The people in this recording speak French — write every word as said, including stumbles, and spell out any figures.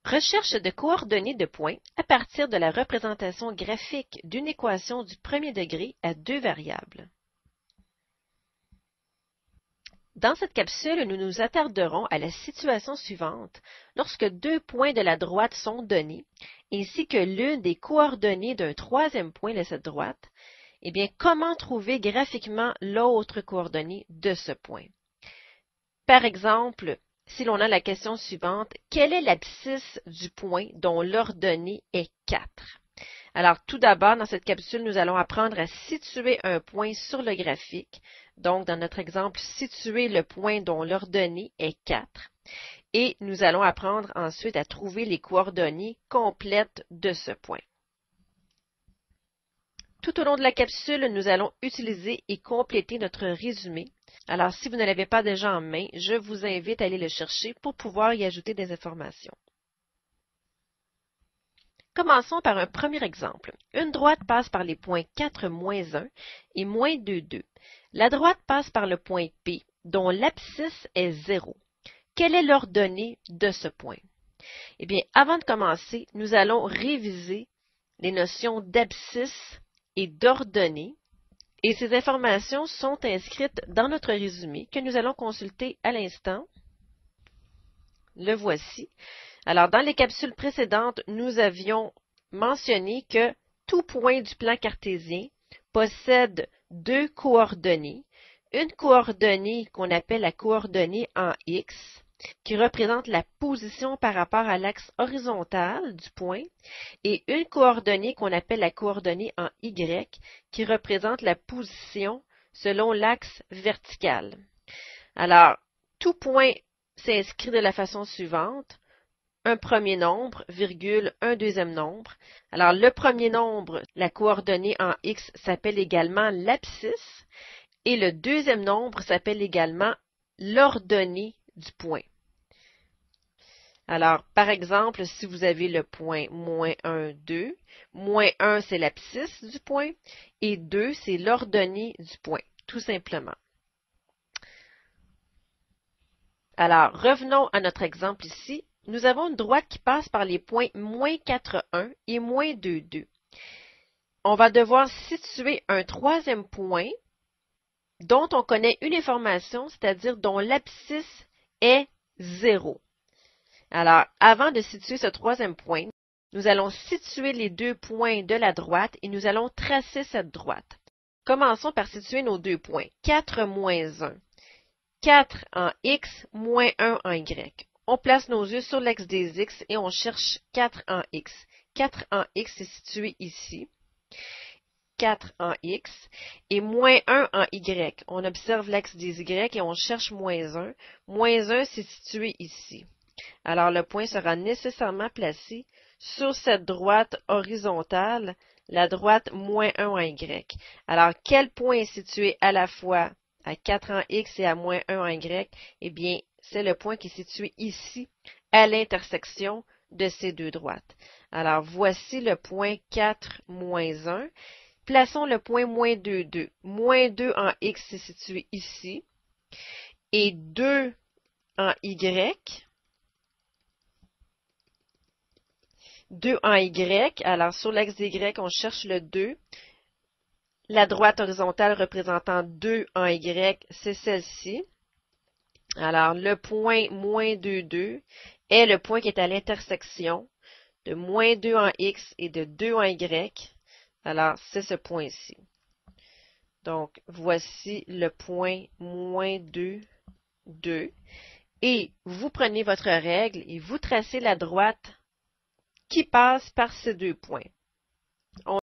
Recherche de coordonnées de points à partir de la représentation graphique d'une équation du premier degré à deux variables. Dans cette capsule, nous nous attarderons à la situation suivante lorsque deux points de la droite sont donnés, ainsi que l'une des coordonnées d'un troisième point de cette droite. Eh bien, comment trouver graphiquement l'autre coordonnée de ce point? Par exemple, si l'on a la question suivante, quelle est l'abscisse du point dont l'ordonnée est quatre? Alors, tout d'abord, dans cette capsule, nous allons apprendre à situer un point sur le graphique. Donc, dans notre exemple, situer le point dont l'ordonnée est quatre. Et nous allons apprendre ensuite à trouver les coordonnées complètes de ce point. Tout au long de la capsule, nous allons utiliser et compléter notre résumé. Alors, si vous ne l'avez pas déjà en main, je vous invite à aller le chercher pour pouvoir y ajouter des informations. Commençons par un premier exemple. Une droite passe par les points quatre, moins un et moins deux, deux. La droite passe par le point P, dont l'abscisse est zéro. Quelle est l'ordonnée de ce point? Eh bien, avant de commencer, nous allons réviser les notions d'abscisse et d'ordonnée. Et ces informations sont inscrites dans notre résumé que nous allons consulter à l'instant. Le voici. Alors, dans les capsules précédentes, nous avions mentionné que tout point du plan cartésien possède deux coordonnées. Une coordonnée qu'on appelle la coordonnée en X, qui représente la position par rapport à l'axe horizontal du point, et une coordonnée qu'on appelle la coordonnée en Y, qui représente la position selon l'axe vertical. Alors, tout point s'inscrit de la façon suivante. Un premier nombre, virgule, un deuxième nombre. Alors, le premier nombre, la coordonnée en X, s'appelle également l'abscisse, et le deuxième nombre s'appelle également l'ordonnée du point. Alors, par exemple, si vous avez le point moins un, deux, moins un, c'est l'abscisse du point, et deux, c'est l'ordonnée du point, tout simplement. Alors, revenons à notre exemple ici. Nous avons une droite qui passe par les points moins quatre, un et moins deux, deux. On va devoir situer un troisième point dont on connaît une information, c'est-à-dire dont l'abscisse est zéro. Alors, avant de situer ce troisième point, nous allons situer les deux points de la droite et nous allons tracer cette droite. Commençons par situer nos deux points. quatre moins un. quatre en X, moins un en Y. On place nos yeux sur l'axe des X et on cherche quatre en X. quatre en X est situé ici. quatre en X. Et moins un en Y. On observe l'axe des Y et on cherche moins un. moins un, c'est situé ici. Alors, le point sera nécessairement placé sur cette droite horizontale, la droite moins un en Y. Alors, quel point est situé à la fois à quatre en X et à moins un en Y? Eh bien, c'est le point qui est situé ici, à l'intersection de ces deux droites. Alors, voici le point quatre, moins un. Plaçons le point moins deux, deux. moins deux en X est situé ici. Et deux en Y. deux en Y. Alors, sur l'axe des Y, on cherche le deux. La droite horizontale représentant deux en Y, c'est celle-ci. Alors, le point moins deux, deux est le point qui est à l'intersection de moins deux en X et de deux en Y. Alors, c'est ce point-ci. Donc, voici le point moins deux, deux. Et vous prenez votre règle et vous tracez la droite qui passe par ces deux points. On